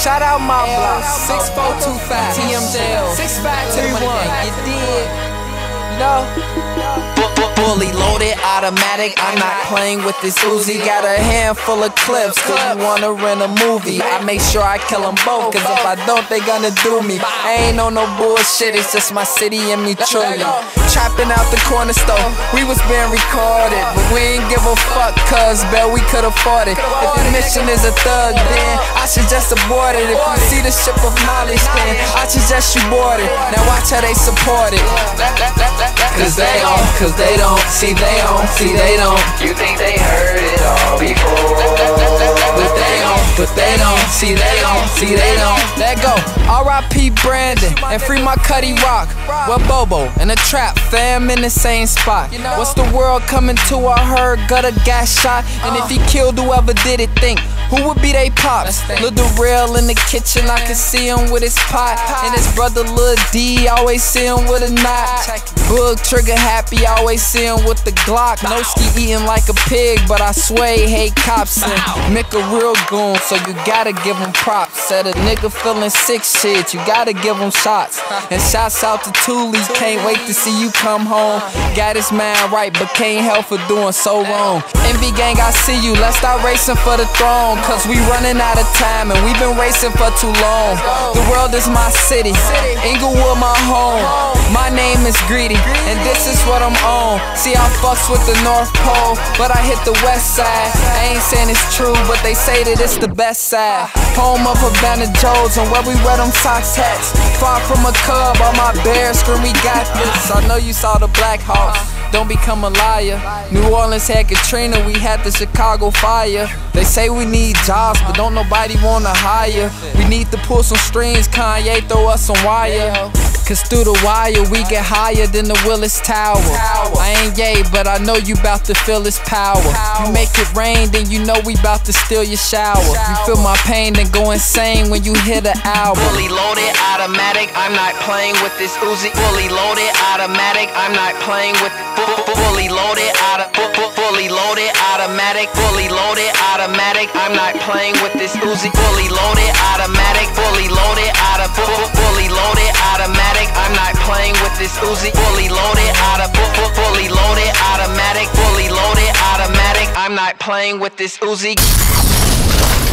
Shout out my block, 6425 TMJ 6531. You did, you know. Fully loaded, automatic, I'm not playing with this Uzi. Got a handful of clips, cause you wanna rent a movie. I make sure I kill them both, cause if I don't, they gonna do me. I ain't on no bullshit, it's just my city and me truly. Trapping out the corner store, we was being recorded, but we ain't give a fuck, cause Bell, we could afford it. If the mission is a thug, then I suggest abort it. If you see the ship of knowledge, then I suggest you board it. Now watch how they support it. Cause they don't, see they don't. You think they heard it all before, but they don't, see they don't. Let go, R.I.P. Brandon, and free my Cuddy Rock. Well, Bobo and the Trap fam in the same spot. What's the world coming to? I heard got a gas shot, and if he killed whoever did it, think who would be they pops? Lil Darrell in the kitchen, I can see him with his pot, and his brother Lil D, always see him with a knot. Boog trigger happy, always see him with the Glock. No ski eating like a pig, but I swear he hate cops. And Mick a real goon, so you gotta give him props. Said a nigga feeling sick shit, you gotta give him shots. And shouts out to Thule, can't wait to see you come home. Got his mind right, but can't help for doing so wrong. Envy gang, I see you, let's start racing for the throne, cause we running out of time and we've been racing for too long. The world is my city, Inglewood my home. My name is Greedy, and this is what I'm on. See, I fucks with the North Pole, but I hit the West Side. I ain't saying it's true, but they say that it's the best side. Home of Havana Joes, and where we wear them socks hats. Far from a cub, all my bears scream, we got this. I know you saw the Black Hawks, don't become a liar. New Orleans had Katrina, we had the Chicago fire. They say we need jobs, but don't nobody wanna hire. We need to pull some strings, Kanye throw us some wire. Cause through the wire we get higher than the Willis Tower. I ain't yay, but I know you bout to feel this power. You make it rain, then you know we bout to steal your shower. You feel my pain, then go insane when you hear the album. Fully loaded, automatic, I'm not playing with this Uzi. Fully loaded, automatic, I'm not playing with fully loaded, fully loaded, automatic, fully loaded, automatic, I'm not playing with this Uzi. Fully loaded, automatic, fully loaded, fully loaded, automatic, I'm not playing with this Uzi. Fully loaded, fully loaded, automatic, fully loaded, automatic, I'm not playing with this Uzi.